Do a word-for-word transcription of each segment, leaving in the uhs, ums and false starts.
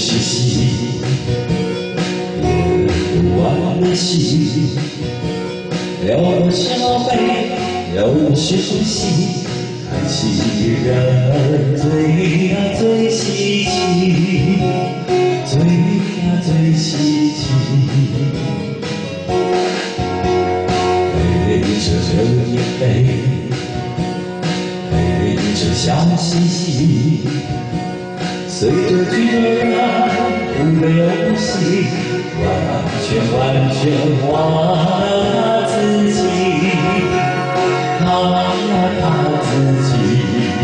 是心，流不完的情，有时候悲，有时候喜，爱情让人最呀最稀奇，最呀最稀奇。陪着流眼泪，陪着笑嘻嘻。 随着剧中人不悲不喜，完全完全忘了他自己，忘了他自己。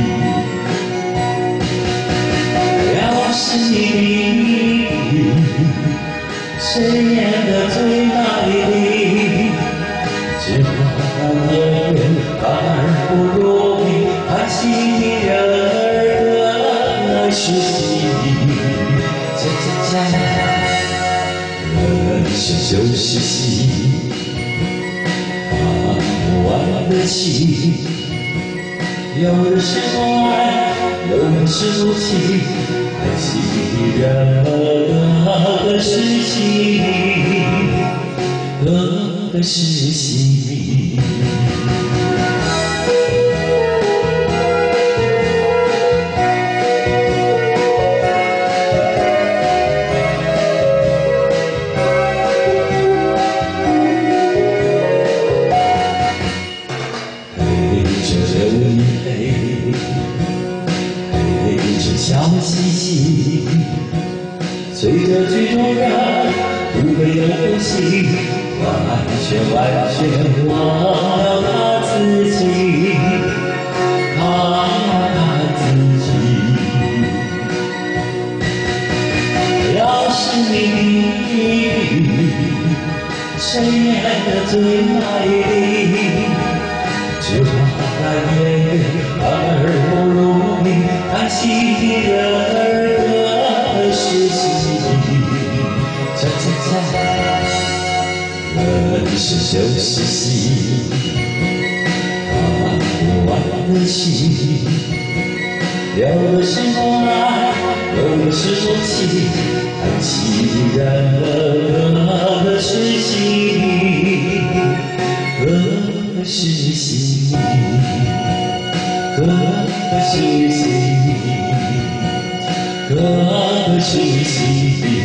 要是你，谁演得最卖力？只怕演员反而不如你，看戏的人儿是心。 恰恰恰，人生就是戏，看不完的戏。有的时候爱，有的时候气，爱情人各个是心，各个是心。 笑嘻嘻，随着剧中人不悲不喜，完全完全忘了他自己，忘了他自己。要是你，谁演得最卖力？只怕那演员反而不如你，看戏的人儿各是戏，恰恰恰，人生就是戏，看不完的戏。有的时候爱，有的时候气，爱情染了各是戏。 各是心，各是心，各是心。